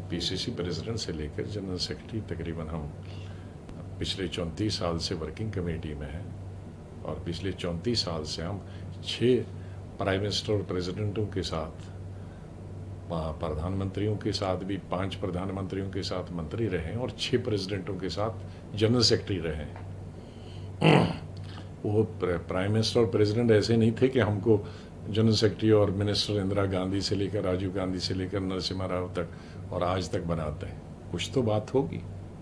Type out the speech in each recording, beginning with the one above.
PCC president से लेकर general secretary तकरीबन हम पिछले 34 साल से वर्किंग कमेटी में हैं और पिछले 34 साल से हम 6 प्राइम मिनिस्टर और प्रेसिडेंटों के साथ, प्रधानमंत्रियों के साथ भी 5 प्रधानमंत्रियों के साथ मंत्री रहे और 6 प्रेसिडेंटों के साथ जनरल सेक्रेटरी रहे। वो प्राइम मिनिस्टर और प्रेसिडेंट ऐसे नहीं थे कि हमको जनरल सेक्रेटरी और मिनिस्टर इंदिरा गांधी से लेकर राजीव गांधी से लेकर नरसिम्हा राव तक और आज तक बनाते हैं। कुछ तो बात होगी,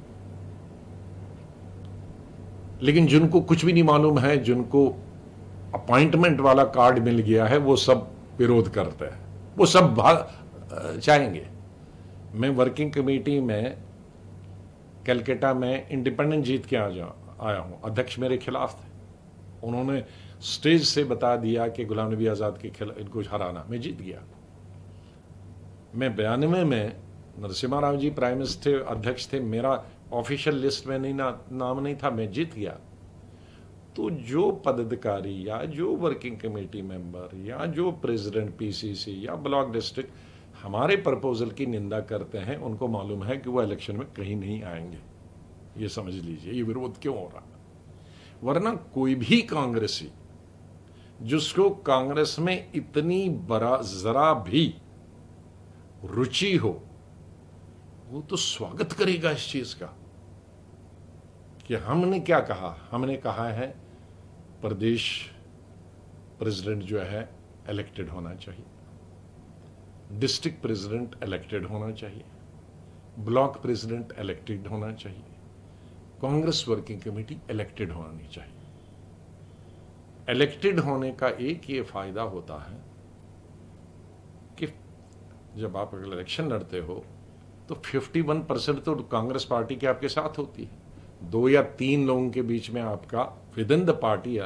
लेकिन जिनको कुछ भी नहीं मालूम है, जिनको अपॉइंटमेंट वाला कार्ड मिल गया है, वो सब विरोध करते हैं, वो सब चाहेंगे। मैं वर्किंग कमेटी में कलकत्ता में इंडिपेंडेंट जीत के आया हूं। अध्यक्ष मेरे खिलाफ थे, उन्होंने स्टेज से बता दिया कि गुलाम नबी आज़ाद के खिलाफ इनको हराना। मैं जीत गया। मैं 92 में नरसिम्हा राव जी प्राइम मिनिस्टर थे, अध्यक्ष थे, मेरा ऑफिशियल लिस्ट में नाम नहीं था, मैं जीत गया। तो जो पदाधिकारी या जो वर्किंग कमेटी मेंबर या जो प्रेसिडेंट पीसीसी या ब्लॉक डिस्ट्रिक्ट हमारे प्रपोजल की निंदा करते हैं, उनको मालूम है कि वो इलेक्शन में कहीं नहीं आएंगे। ये समझ लीजिए ये विरोध क्यों हो रहा। वरना कोई भी कांग्रेसी जिसको कांग्रेस में इतनी बड़ा जरा भी रुचि हो, वो तो स्वागत करेगा इस चीज का कि हमने क्या कहा। हमने कहा है प्रदेश प्रेसिडेंट जो है इलेक्टेड होना चाहिए, डिस्ट्रिक्ट प्रेसिडेंट इलेक्टेड होना चाहिए, ब्लॉक प्रेसिडेंट इलेक्टेड होना चाहिए, कांग्रेस वर्किंग कमेटी इलेक्टेड होनी चाहिए। इलेक्टेड होने का एक ये फायदा होता है कि जब आप इलेक्शन लड़ते हो तो 51% तो कांग्रेस पार्टी के आपके साथ होती है। 2 या 3 लोगों के बीच में आपका within the party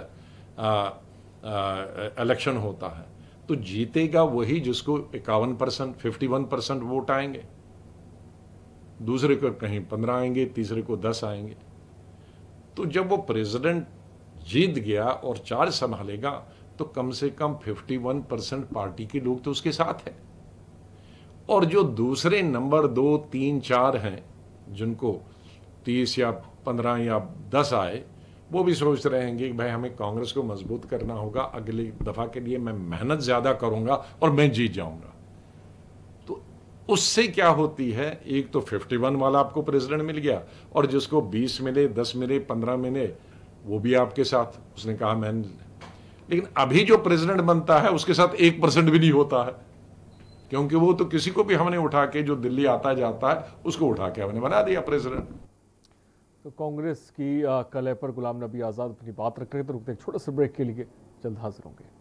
election होता है, तो जीतेगा वही जिसको 51%, 51% वोट आएंगे। दूसरे को कहीं 15 आएंगे, तीसरे को 10 आएंगे। तो जब वो प्रेसिडेंट जीत गया और चार्ज संभालेगा तो कम से कम 51% पार्टी के लोग तो उसके साथ हैं। और जो दूसरे नंबर 2, 3, 4 हैं, जिनको 30 या 15 या 10 आए, वो भी सोच रहे हैं कि भाई हमें कांग्रेस को मजबूत करना होगा, अगली दफा के लिए मैं मेहनत ज्यादा करूंगा और मैं जीत जाऊंगा। तो उससे क्या होती है, एक तो 51 वाला आपको प्रेसिडेंट मिल गया और जिसको 20 मिले, 10 मिले, 15 मिले, वो भी आपके साथ। उसने कहा मैं, लेकिन अभी जो प्रेसिडेंट बनता है उसके साथ 1% भी नहीं होता है, क्योंकि वो तो किसी को भी हमने उठा के, जो दिल्ली आता जाता है उसको उठा के हमने बना दिया प्रेसिडेंट। तो कांग्रेस की कलह पर गुलाम नबी आज़ाद अपनी बात रख रहे थे। रुकते एक छोटे से ब्रेक के लिए, जल्द हाजिर होंगे।